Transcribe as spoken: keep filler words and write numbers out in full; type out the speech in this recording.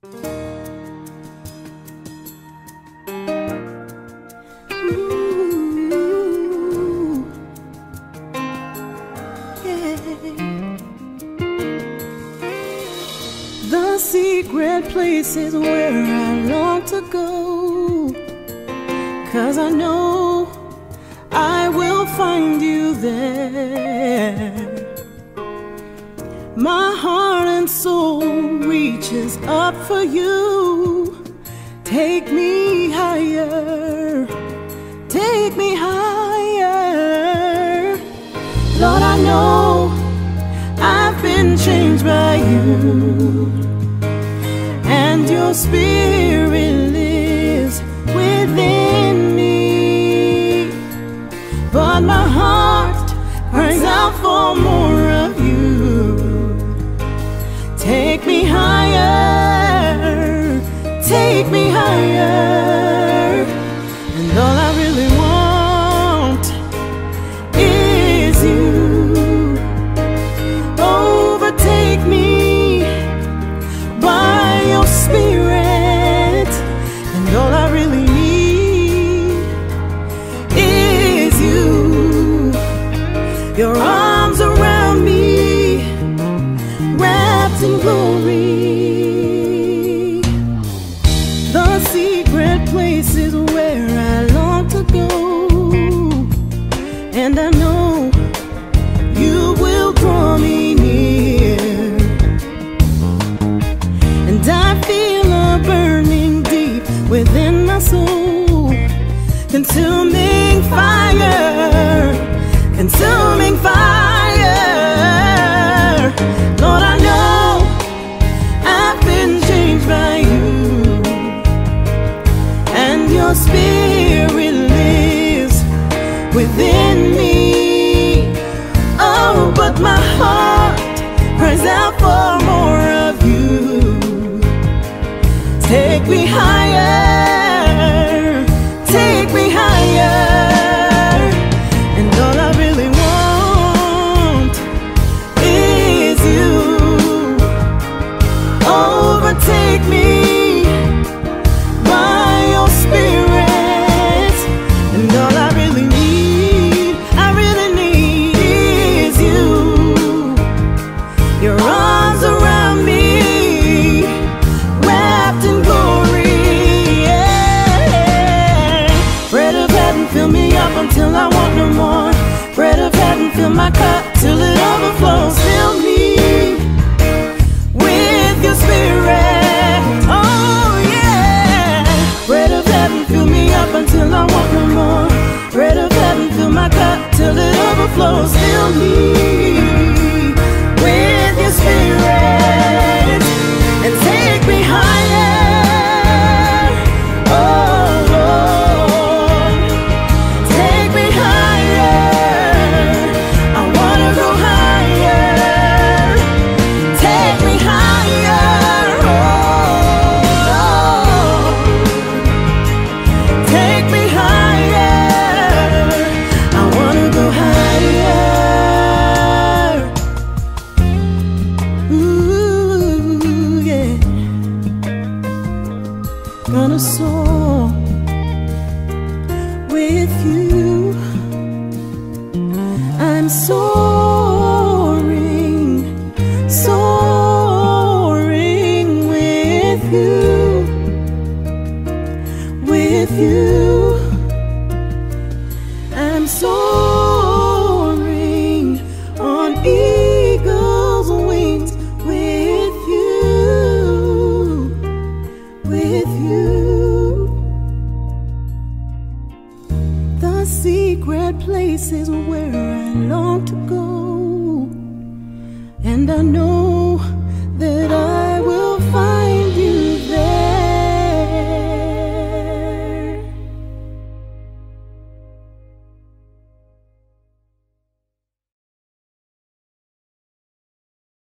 Ooh, yeah. The secret places where I long to go, 'cause I know I will find you there. My heart and soul reaches up for you. Take me higher, take me higher. Lord, I know I've been changed by you, and your spirit lives within me. But my heart cries out for more of you. Take me higher, take me higher. And all I really want is you. Overtake me by your spirit. And all I really need is you. Your arms around me, wrapped in glory. The secret places where I long to go, and I know you will draw me near. And I feel a burning deep within my soul, consuming fire, consuming fire. Lord, I know I've been changed by you, and your spirit lives within me. Oh, but my heart cries out for more of you. Take me higher, take me higher. And all I really want is you. Overtake me by your spirit. And all I really need, I really need is you. Your arms around me, wrapped in glory, yeah. Bread of heaven, fill me up until I want no more. Bread of heaven, fill my cup till it overflows. Fill me with your spirit, oh yeah. Bread of heaven, fill me up until I want no more. Bread of heaven, fill my cup till it overflows. Fill me with your spirit and take me higher. Oh Lord, take me higher. I wanna go higher. Take me higher. Oh Lord, take me higher. I wanna go higher. Ooh, yeah. Gonna soar with you. I'm soaring, soaring with you, with you. I'm soaring on eagle's wings with you, with you. The secret places where I long to go, and I know that I